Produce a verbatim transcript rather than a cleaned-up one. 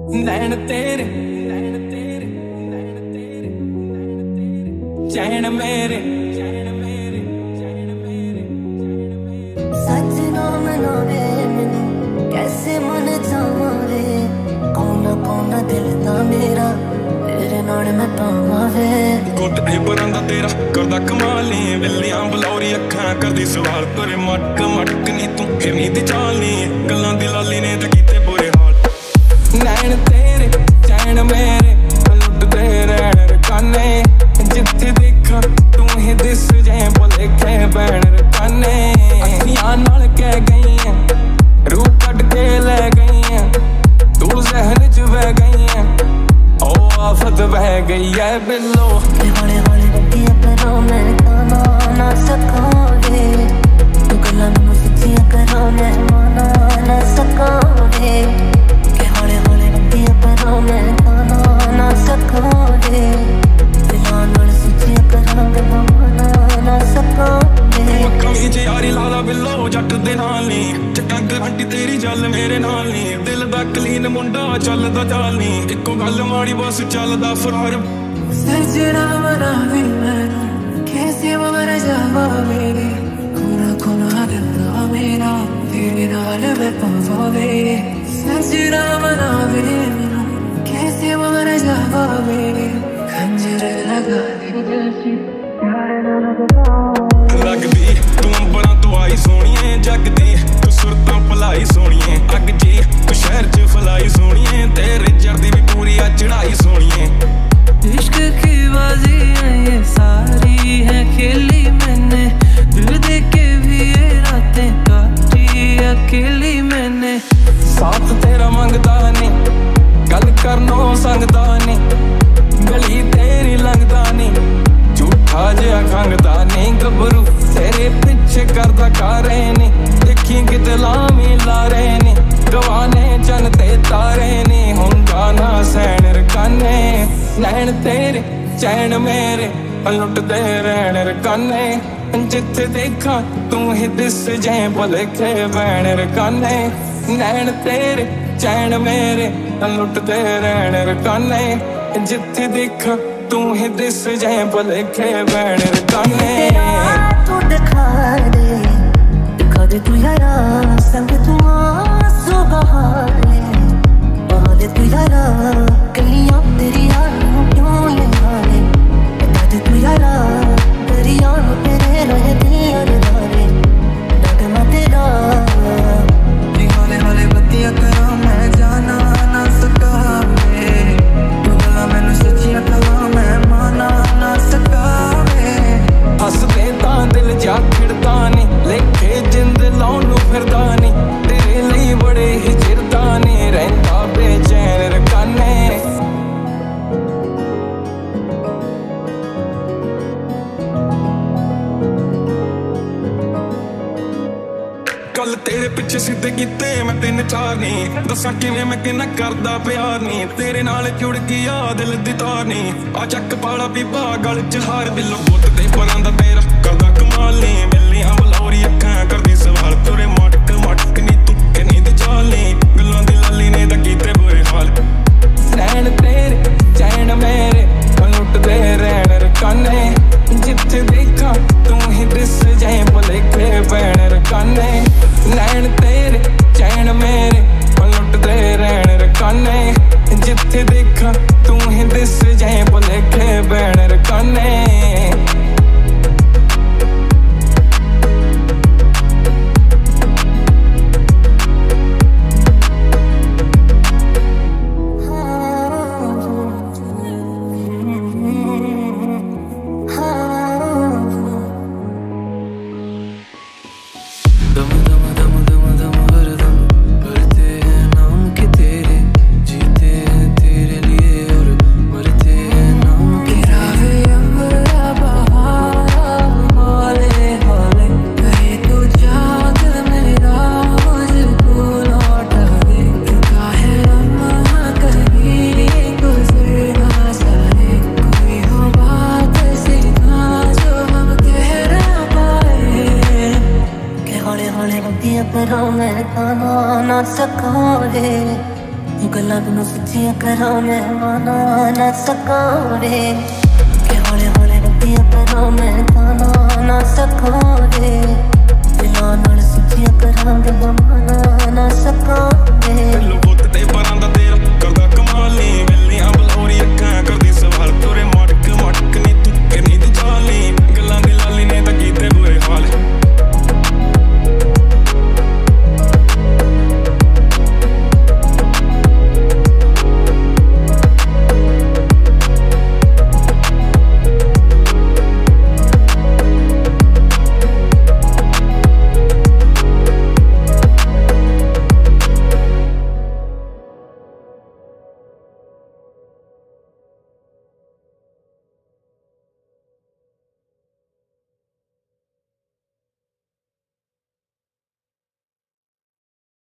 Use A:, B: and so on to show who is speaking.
A: नैन तेरे चैन मेरे
B: सच ना मनावे मैनू कैसे मन जावा वे कौन कौन दिल दा मेरा तेरे नाल मैं पावां वे
A: गुट ए बरांदा तेरा करदा कमाल नी बिल्लियां बलौरी अखां करदी सवाल तेरे मटक मटक नी तू फिरनी दी चाल नी गल्लां दी लाली ने ते कीते बुरे हाल नैन तेरे चैन मेरे लुटदे रहण रकाने जिथे देखा तू ही दिस जाए भुलेखे बैण रकाने अखियां नाल कह गई है रूह कट के ले गई है तू जहन च बह गई है ओ आफत बह गई है बिल्लो
B: हौले हौले बत्तियां करो मैं ताना ना सकांगे तू गल्लां मैनू सच्चियां करो मैं माना ना सकांगे के हौले हौले बत्तियां करो मैं ताना ना सकांगे दिलां नाल सच्चियां करांगे माना ना सकांगे
A: कमी च यारी लाला बिल्लो जट दे नाल नी चक्का गरंटी तेरी जल मेरे नाल नी दिल दा कलीन मुंडा चलदा चाल नी इक्को गल माड़ी बस चलदा फरार
B: सजना मनावे मैनू कैसे मर जावा मेरे खूना खूना दिल दा मेरा तेरे नाल मैं पावां वे सजना मनावे मैनू कैसे मर जावा मेरे खंजर लगा दे दिल से प्यार ना लगा
A: लगदी तू अंबरां तो आई सोहणीए जगदी तू सुरतां भलाई सोहणीए अग जी तू शहर च फलाई सोहणीए तेरे चढ़दी भी पूरी आ चढ़ाई सोहणीए
B: इश्क की बाजी है ये सारी है खेली मैंने दिल दे के भी ये रातें काटी अकेली मैंने
A: साथ तेरा मंगदा नी गल करनो संगदा नी गली तेरी लंघदा नी झूठा जिहा खंघदा नी गबरू तेरे पिछे करदा कारे नी देखी किते लामी लारे नी गवाने चन ते तारे नी हुण गाना सैन रकाने नैन तेरे चैन मेरे लुटदे रहण रकाने जिथे देखा तू ही दिस जाए भुलेखे बैण रकाने नैन तेरे चैन मेरे लुटदे रहण रकाने जिथे देखा तू ही दिस जाए भुलेखे बैण रकाने
B: तू दिखा दे दिखा दे तू यारा संग तू आंसू बहा ले बहा ले तू यारा कलियां तेरी यार क्यों लगा ले बता दे तू यारा तेरी यार तेरे रहती अनदारे डगमा तेरा हौले हौले बत्तियां करो मैं जाना ना सका वे तू गल्लां मैनू सच्चियां कहो मैं माना ना सका वे
A: हसदे तां दिल जा खिड़दा नी लेखे जिंद लाउण नूं फिरदा नी तेरे लई बड़े ही चिरदा नी रहिंदा बेचैन रकाने कल तेरे पिछे सिद्धे कीते मैं तीन चार नी दसां किवें मैं किन्ना करदा प्यार नी तेरे नाल जुड़ गया दिल दी तार नी आ चक पाला पीपा गल च हार बिल्लो बुत ते परांदा तेरा करदा कमाल नी बिल्लियां बलौरी अखां करदी सवाल तेरे मटक मटक नी तू किन्नी दी चाल नी गल्लां दी लाली ने तां कीते बुरे हाल नैन तेरे चैन मेरे लुटदे रहण रकाने जिथे देखा तू ही दिस जाए भुलेखे बैण रकाने नैन तेरे चैन मेरे लुटदे रहण रकाने जिथे देखा तू ही दिस जाए भुलेखे बैण रकाने
B: गल्लां नूं सच्चियां करां मैं माना ना सकां रे कि हौले हौले रब्बियां करां मैं ताना ना सकां रे दिलां नाल सच्चियां करां गल्लां माना ना सकां रे